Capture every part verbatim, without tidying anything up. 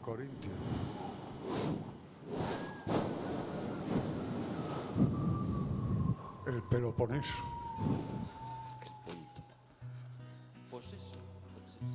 Corintio. El Peloponeso. Qué tonto. Pues eso, pues eso.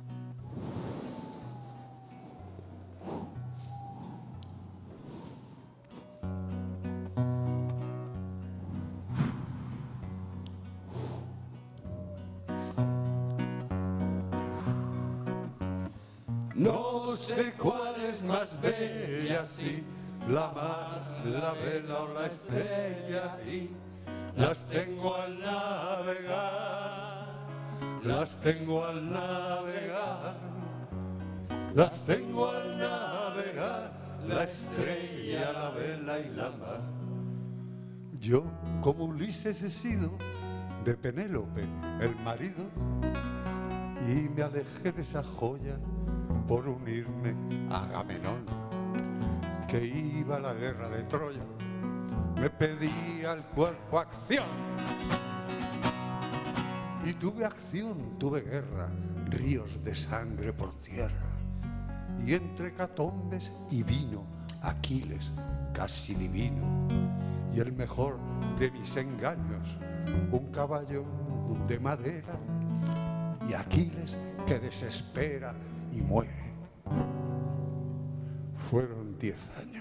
No sé cuál es más bella, si la mar, la vela o la estrella, y las tengo al navegar, las tengo al navegar, las tengo al navegar, la estrella, la vela y la mar. Yo, como Ulises, he sido de Penélope el marido, y me alejé de esa joya por unirme a Agamenón, que iba a la guerra de Troya. Me pedía el cuerpo acción, y tuve acción, tuve guerra, ríos de sangre por tierra, y entre catombes y vino, Aquiles casi divino, y el mejor de mis engaños, un caballo de madera, y Aquiles que desespera y muere. Fueron diez años.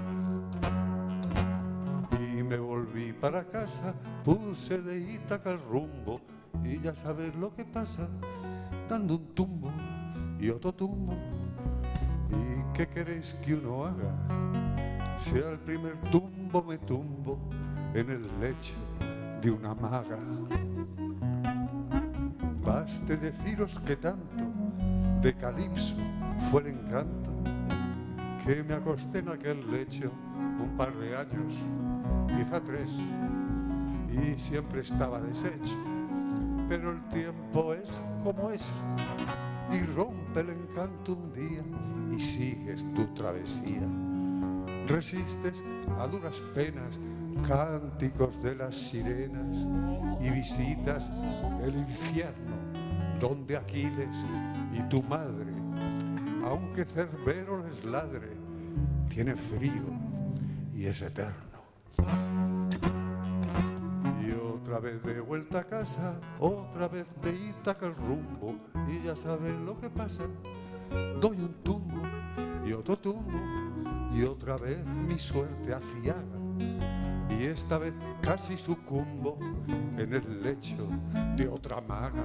Y me volví para casa, puse de Ítaca el rumbo, y ya sabes lo que pasa, dando un tumbo y otro tumbo. ¿Y qué queréis que uno haga? Si al primer tumbo me tumbo en el lecho de una maga. Baste deciros que tanto de Calipso fue el encanto, que me acosté en aquel lecho un par de años, quizá tres, y siempre estaba deshecho. Pero el tiempo es como es, y rompe el encanto un día y sigues tu travesía. Resistes a duras penas cánticos de las sirenas y visitas el infierno donde Aquiles y tu madre, aunque Cerbero les ladre, tiene frío y es eterno. Y otra vez de vuelta a casa, otra vez de Ítaca el rumbo, y ya sabes lo que pasa, doy un tumbo y otro tumbo, y otra vez mi suerte aciaga, y esta vez casi sucumbo en el lecho de otra maga.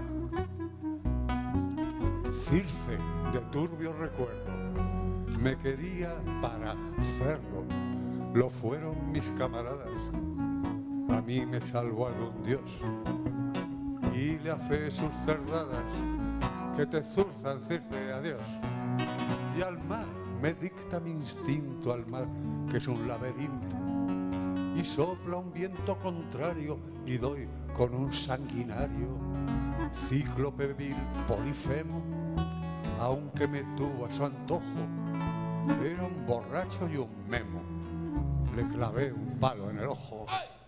Circe, de turbio recuerdo, me quería para cerdo, lo fueron mis camaradas, a mí me salvó algún dios, y le afé sus cerdadas, que te zurzan, Circe, adiós. Y al mar me dicta mi instinto, al mar, que es un laberinto, y sopla un viento contrario, y doy con un sanguinario, cíclope vil Polifemo, aunque me tuvo a su antojo, era un borracho y un memo, le clavé un palo en el ojo.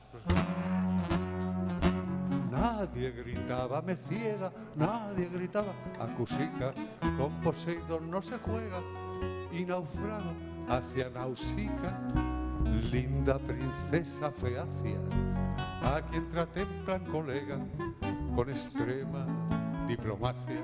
Nadie gritaba me ciega, nadie gritaba Acusica, con Poseidón no se juega, y naufrago hacia Nausica, linda princesa Feacia, a quien traté en plan colega con extrema diplomacia.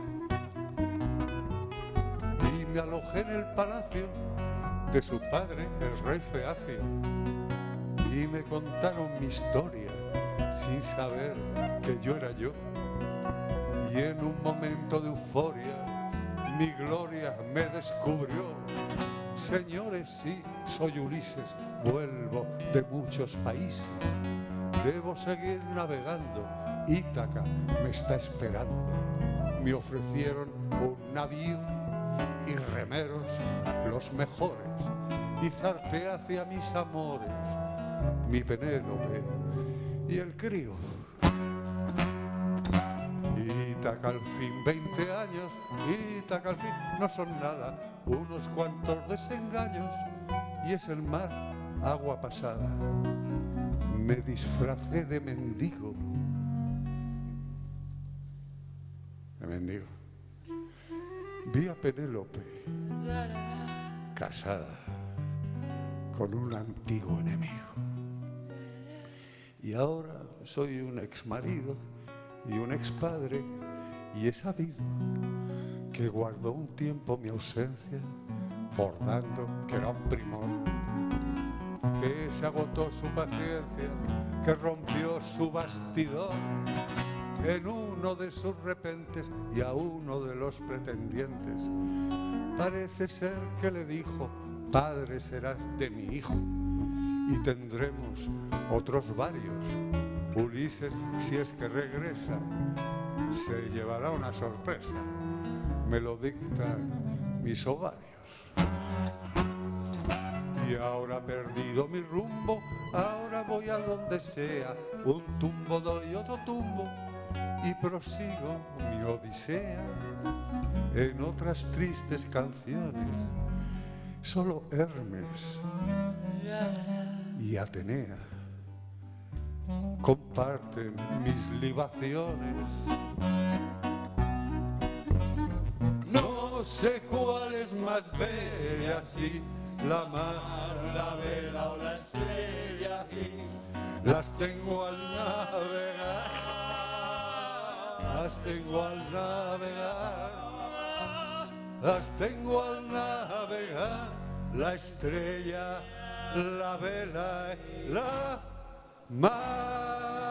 Y me alojé en el palacio de su padre, el rey Feacio, y me contaron mi historia sin saber que yo era yo. Y en un momento de euforia mi gloria me descubrió. Señores, sí, soy Ulises, vuelvo de muchos países, debo seguir navegando, Ítaca me está esperando. Me ofrecieron un navío y remeros los mejores, y zarpé hacia mis amores, mi Penélope y el crío. Ítaca al fin, veinte años, Ítaca al fin, no son nada, unos cuantos desengaños, y es el mar, agua pasada. Me disfracé de mendigo, de mendigo. Vi a Penélope casada con un antiguo enemigo. Y ahora soy un exmarido y un expadre, y he sabido que guardó un tiempo mi ausencia, bordando que era un primor, que se agotó su paciencia, que rompió su bastidor en uno de sus repentes y a uno de los pretendientes. Parece ser que le dijo: padre serás de mi hijo, y tendremos otros varios. Ulises, si es que regresa, se llevará una sorpresa, me lo dictan mis ovarios. Y ahora perdido mi rumbo, ahora voy a donde sea, un tumbo doy otro tumbo y prosigo mi odisea en otras tristes canciones. Solo Hermes y Atenea comparten mis libaciones. No sé cuál es más bella, si la mar, la vela o la estrella, y las tengo al navegar, las tengo al navegar, las tengo al navegar, la estrella, la vela, la mar.